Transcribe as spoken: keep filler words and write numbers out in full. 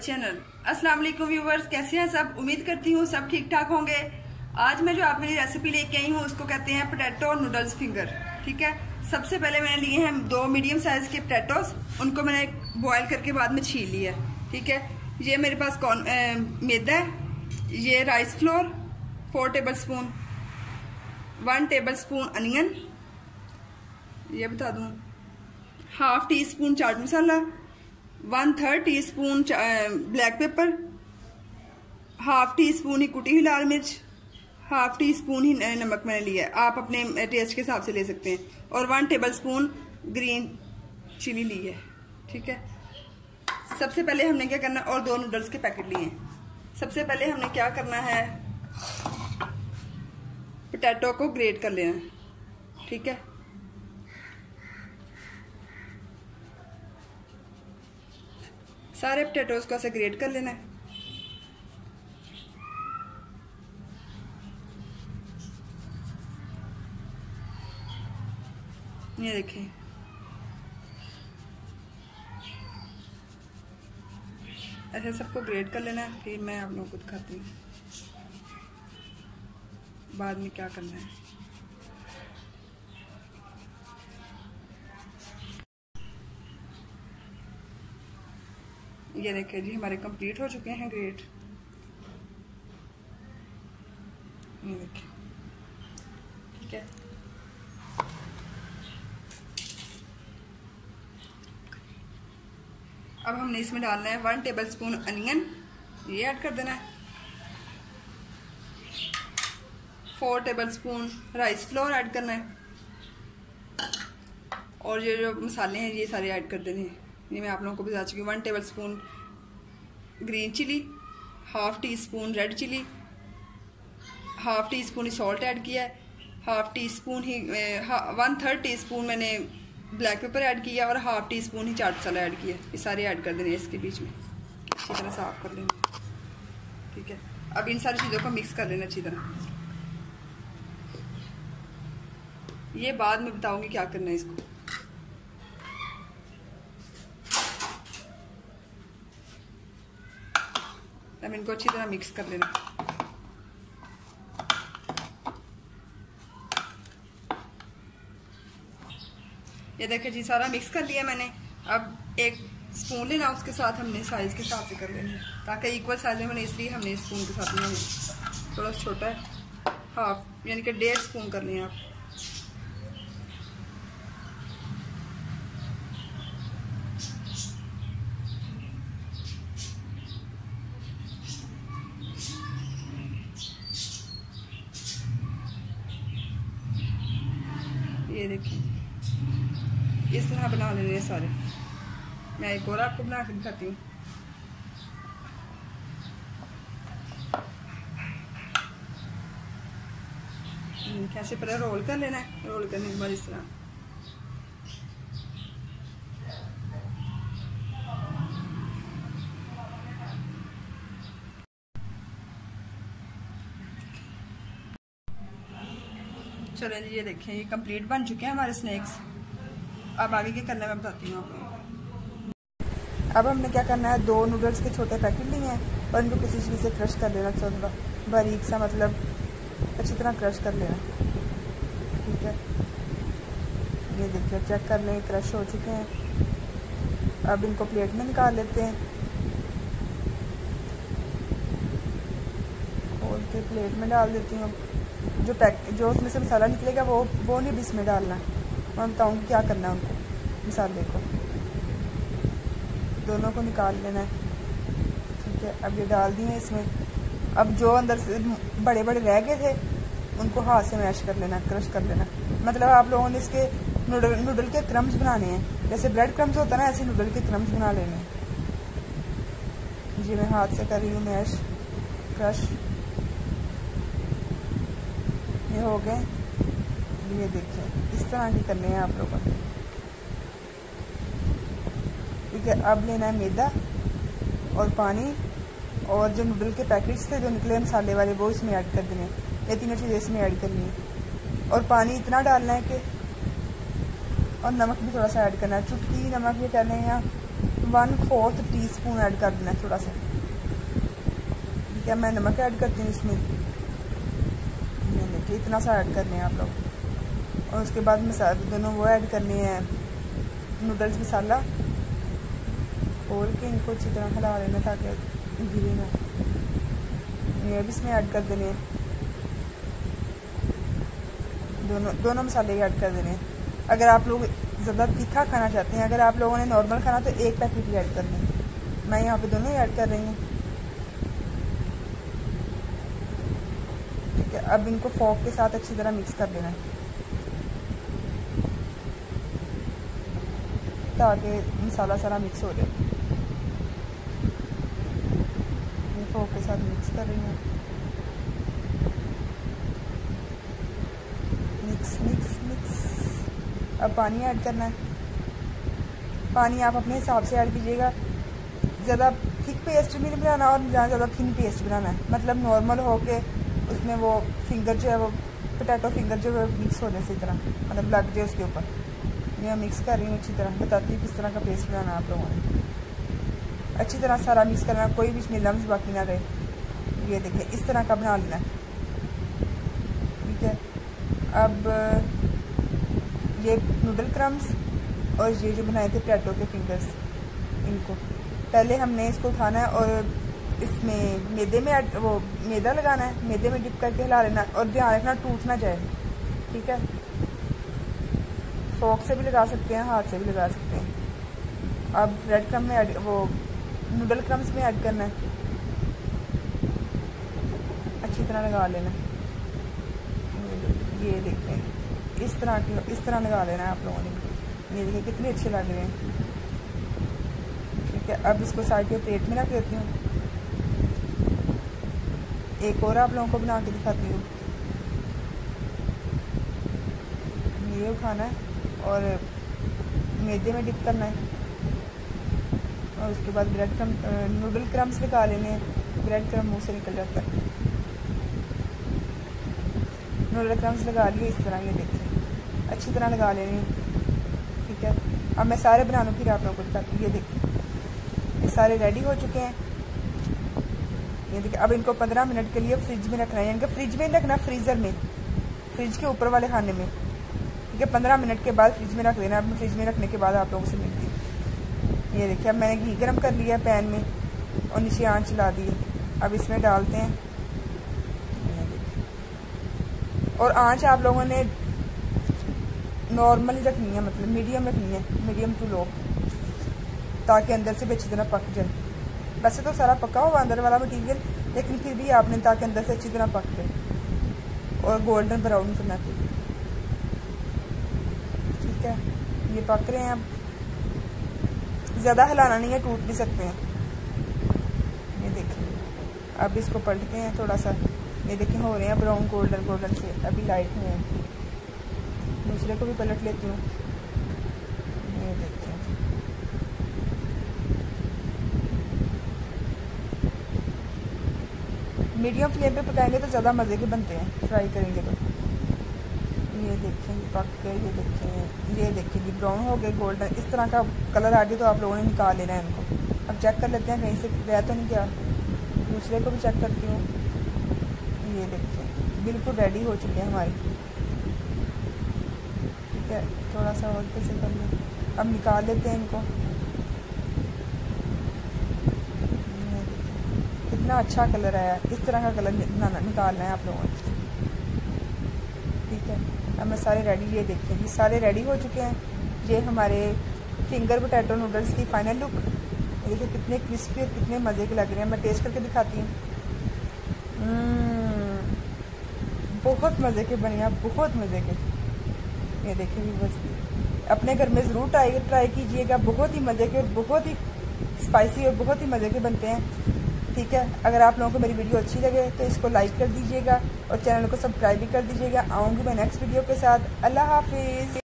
Channel. अस्सलाम वालेकुम viewers, कैसे हैं सब? उम्मीद करती हूँ सब ठीक ठाक होंगे। आज मैं जो आपके लिए रेसिपी लेके आई हूँ उसको कहते हैं पोटैटो नूडल्स फिंगर। ठीक है, सबसे पहले मैंने लिए हैं दो मीडियम साइज के पोटैटोस, उनको मैंने बॉयल करके बाद में छील लिया है। ठीक है, ये मेरे पास कौन मैदा है, ये rice flour four tablespoon, one tablespoon onion, ये बता दूँ, half teaspoon chaat masala, one third teaspoon black pepper, half teaspoon ही कुटी हुई लाल मिर्च, हाफ टी स्पून ही नमक मैंने लिया है, आप अपने टेस्ट के हिसाब से ले सकते हैं, और one tablespoon green chilli ली है। ठीक है, सबसे पहले हमने क्या करना है, और दो नूडल्स के पैकेट लिए हैं। सबसे पहले हमने क्या करना है, पोटैटो को ग्रेट कर लेना है। ठीक है, सारे पोटैटोज को ऐसे ग्रेट कर लेना है। ये देखिए, ऐसे सबको ग्रेट कर लेना है। फिर मैं आप लोगों को दिखाती हूँ बाद में क्या करना है। ये देखिए जी, हमारे कंप्लीट हो चुके हैं ग्रेट। ये देखिए, ठीक है, अब हमने इसमें डालना है वन टेबल स्पून अनियन, ये ऐड कर देना है, four tablespoon rice flour add करना है, और ये जो मसाले हैं ये सारे ऐड कर देने हैं। ये मैं आप लोगों को बता चुकी हूँ। One tablespoon green chilli, half teaspoon red chilli, half teaspoon ही सॉल्ट ऐड किया है, हाफ टी स्पून ही वन थर्ड टी स्पून मैंने ब्लैक पेपर ऐड किया, और हाफ टी स्पून ही चाट मसाला ऐड किया। ये सारे ऐड कर देने इसके बीच में, अच्छी तरह साफ कर लेंगे। ठीक है, अब इन सारी चीज़ों को मिक्स कर लेना अच्छी तरह। ये बाद में बताऊंगी क्या करना है इसको। अब इनको अच्छी तरह मिक्स कर लेना। ये देखिए जी, सारा मिक्स कर लिया मैंने। अब एक स्पून लेना, उसके साथ हमने साइज के हिसाब से कर लेना है, ताकि इक्वल साइज में बने, इसलिए हमने स्पून के साथ में थोड़ा छोटा है, हाफ यानी कि डेढ़ स्पून कर लें आप। ये देखिए, इस तरह बना लेने सारे। मैं एक और आपको बना के दिखाती हूँ। कैसे पहले रोल कर लेना है, रोल करने के बाद इस तरह। चलो जी, ये देखें, ये कंप्लीट बन चुके हैं हमारे स्नैक्स। अब आगे क्या करना है मैं बताती हूँ आपको। अब हमने क्या करना है, दो नूडल्स के छोटे पैकेट लिए हैं और इनको किसी चीज़ से क्रश कर लेना, थोड़ा बारीक सा, मतलब अच्छी तरह क्रश कर लेना। ठीक है, ये देखिए, चेक कर लें, क्रश हो चुके हैं। अब इनको प्लेट में निकाल लेते हैं, खोल के प्लेट में डाल देती हूँ। जो पैक जो उसमें से मसाला निकलेगा वो वो नहीं इसमें डालना। मैं बताऊँगी क्या करना है उनको, मसाले को दोनों को निकाल लेना है। ठीक है, अब ये डाल दिए इसमें। अब जो अंदर से बड़े बड़े रह गए थे उनको हाथ से मैश कर लेना, क्रश कर लेना। मतलब आप लोगों ने इसके नूडल नूडल के क्रम्स बनाने हैं, जैसे ब्रेड क्रम्स होता है ना, ऐसे नूडल के क्रम्स बना लेने हैं। जी मैं हाथ से कर रही हूँ मैश, क्रश। ये हो गए, ये देखिए, इस तरह की करने हैं आप लोगों ने। ठीक है, अब लेना है मैदा और पानी, और जो नूडल के पैकेट्स थे जो निकले मसाले वाले वो इसमें ऐड कर देने। ये तीनों चीज़ें इसमें ऐड करनी है, और पानी इतना डालना है कि, और नमक भी थोड़ा सा ऐड करना है, चुटकी नमक ये कर लें या one fourth teaspoon add कर देना है थोड़ा सा। ठीक है, मैं नमक ऐड करती हूँ इसमें, देखिए इतना सा ऐड करने हैं आप लोग। और उसके बाद मसाले दोनों वो ऐड करने हैं, नूडल्स मसाला खोल के इनको अच्छी तरह हिला लेना ताकि गिरे ना। ये भी इसमें ऐड कर देने हैं, दोनों दोनों मसाले ऐड कर देने हैं। अगर आप लोग ज़्यादा तीखा खाना चाहते हैं, अगर आप लोगों ने नॉर्मल खाना तो एक पैकेट ही ऐड करना है। मैं यहाँ पे दोनों ही ऐड कर रही हूँ। ठीक है, अब इनको फोक के साथ अच्छी तरह मिक्स कर देना है ताकि मसाला सारा मिक्स हो जाए। ये फोक के साथ मिक्स कर रही हूँ, मिक्स मिक्स मिक्स। अब पानी ऐड करना है। पानी आप अपने हिसाब से ऐड कीजिएगा, ज़्यादा थिक पेस्ट भी नहीं बनाना और ज़्यादा थिन पेस्ट बनाना है। मतलब नॉर्मल हो के उसमें वो फिंगर जो है वो पोटैटो फिंगर जो है मिक्स हो जाए इसी तरह, मतलब लग जाए उसके ऊपर। मैं मिक्स कर रही हूँ अच्छी तरह, बताती हूँ किस तरह का पेस्ट बनाना है आप लोगों ने। अच्छी तरह सारा मिक्स करना, कोई भी इसमें लम्स बाकी ना रहे। ये देखिए इस तरह का बना लेना। ठीक है, अब ये नूडल क्रम्स और ये जो बनाए थे पोटैटो के फिंगर्स, इनको पहले हमने इसको उठाना है और इसमें मैदे में ऐड वो मैदा लगाना है, मैदे में डिप करके हिला लेना और ध्यान रखना टूट ना जाए। ठीक है, फोक से भी लगा सकते हैं, हाथ से भी लगा सकते हैं। अब ब्रेड क्रम्स में ऐड वो नूडल क्रम्स में ऐड करना है, अच्छी तरह लगा लेना। ये देखें इस तरह की इस तरह लगा लेना है आप लोगों ने। ये देखिए कितने अच्छे लग रहे हैं। ठीक है, अब इसको साइड पे प्लेट में रख देती हूँ। एक और आप लोगों को बना के दिखाती हूँ। ये उठाना है और मैदे में डिप करना है और उसके बाद ब्रेड क्रम नूडल क्रम्स लगा लेने हैं। ब्रेड क्रम मुँह से निकल जाता है। नूडल क्रम्स लगा लिए इस तरह, ये देखिए अच्छी तरह लगा लेने हैं। ठीक है, अब मैं सारे बना लूँ फिर आप लोगों को दिखाती हूँ। ये देखिए ये सारे रेडी हो चुके हैं। ये देखिए अब इनको पंद्रह मिनट के लिए फ्रिज में रखना है, यानी कि फ्रिज में रखना, फ्रीज़र में, फ्रिज के ऊपर वाले खाने में। ठीक है, पंद्रह मिनट के बाद फ्रिज में रख देना। अब फ्रिज में रखने के बाद आप लोगों से मिलती है। ये देखिए अब मैंने घी गर्म कर लिया पैन में और नीचे आंच चला दी है। अब इसमें डालते हैं और आंच आप लोगों ने नॉर्मल रखनी है, मतलब मीडियम रखनी है, मीडियम टू लो, ताकि अंदर से भी अच्छी तरह पक जाए। वैसे तो सारा पका हुआ अंदर वाला मटीरियल, लेकिन फिर भी आपने ताकि अंदर से अच्छी तरह पक जाए और गोल्डन ब्राउन करना चाहिए। ठीक है, ये पक रहे हैं। अब ज़्यादा हिलाना नहीं है, टूट भी सकते हैं। ये देखिए अब इसको पलटते हैं थोड़ा सा। ये देखिए हो रहे हैं ब्राउन गोल्डन गोल्डन से, अभी लाइट में है। दूसरे को भी पलट लेती हूँ। ये देखिए मीडियम फ्लेम पे पकाएंगे तो ज़्यादा मज़े के बनते हैं, फ्राई करेंगे तो। ये देखें पक के, ये देखें ये देखिए जी ब्राउन हो गए गोल्डन, इस तरह का कलर आ गया तो आप लोगों ने निकाल लेना है इनको। अब चेक कर लेते हैं कहीं से गया तो नहीं गया। दूसरे को भी चेक करती हूँ। ये देखिए बिल्कुल रेडी हो चुके हैं हमारी। ठीक है, थोड़ा सा और कैसे कर लें। अब निकाल लेते हैं इनको। कितना अच्छा कलर आया, इस तरह का कलर निकालना है आप लोगों ने। ठीक है, अब मैं सारे रेडी, ये देखते हैं सारे रेडी हो चुके हैं। ये हमारे फिंगर पोटैटो नूडल्स की फाइनल लुक। देखिए कितने क्रिस्पी और कितने मज़े के लग रहे हैं। मैं टेस्ट करके दिखाती हूँ। बहुत मज़े के बने हैं, बहुत मज़े के। ये देखिए बस अपने घर में ज़रूर ट्राई ट्राई कीजिएगा। बहुत ही मज़े के, बहुत ही स्पाइसी और बहुत ही मज़े के बनते हैं। ठीक है, अगर आप लोगों को मेरी वीडियो अच्छी लगे तो इसको लाइक कर दीजिएगा और चैनल को सब्सक्राइब भी कर दीजिएगा। आऊँगी मैं नेक्स्ट वीडियो के साथ। अल्लाह हाफिज़।